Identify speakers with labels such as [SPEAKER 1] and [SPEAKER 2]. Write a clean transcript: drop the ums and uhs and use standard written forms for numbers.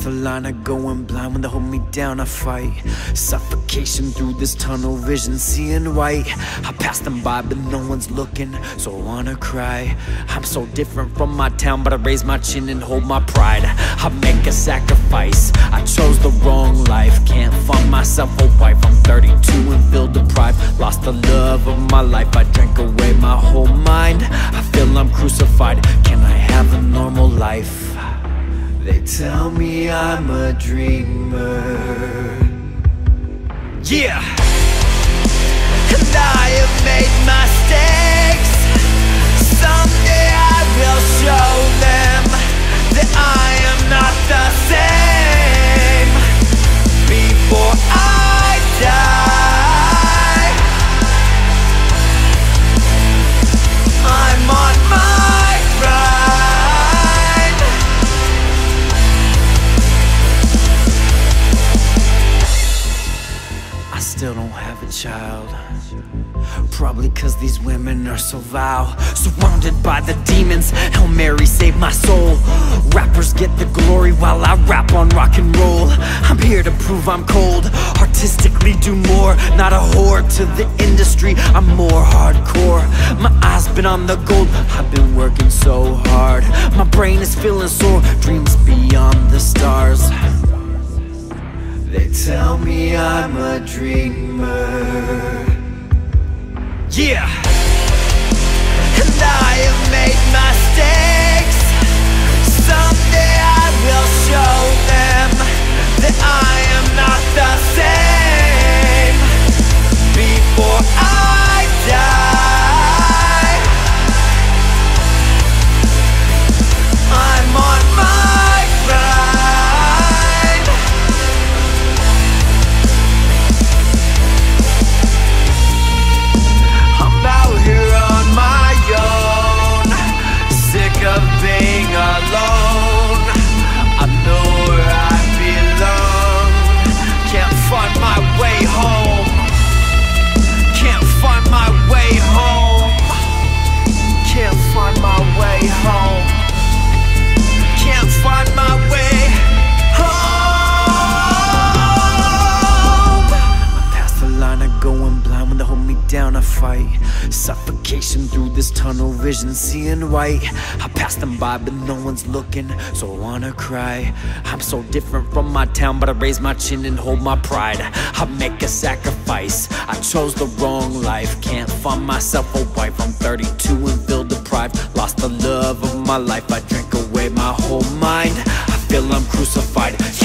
[SPEAKER 1] the line, I going blind. When they hold me down, I fight suffocation through this tunnel vision, seeing white. I pass them by, but no one's looking, so I wanna cry. I'm so different from my town, but I raise my chin and hold my pride. I make a sacrifice, I chose the wrong life. Can't find myself a wife, I'm 32 and feel deprived. Lost the love of my life, I drank away my whole mind. I feel I'm crucified, can I have a normal life? They tell me I'm a dreamer. Yeah! And I have made mistakes. Someday I will show them that I am not the same. Before I die, I'm on my grind. I still don't have a child, probably cause these women are so vile. Surrounded by the demons, Hail Mary save my soul. Rappers get the glory while I rap on rock and roll. I'm here to prove I'm cold, artistically do more. Not a whore to the industry, I'm more hardcore. My eyes been on the gold, I've been working so hard. My brain is feeling sore, dreams beyond the stars. They tell me I'm a dreamer. Yeah! And I have made mistakes. Someday I will show them that I am not the same. Before I die, I'm on my grind. I'm out here on my own, sick of being alone. I know where I belong. Can't find my way home. Can't find my way home. Can't find my way home. Can't find my way home. I pass the line, I going blind. When they hold me down, I fight suffocation through this tunnel vision, seeing white. I pass them by, but no one's looking, so I wanna cry. I'm so different from my town, but I raise my chin and hold my pride. I make a sacrifice, I chose the wrong life. Can't find myself a wife, I'm 32 and feel deprived. Lost the love of my life, I drank away my whole mind. I feel I'm crucified,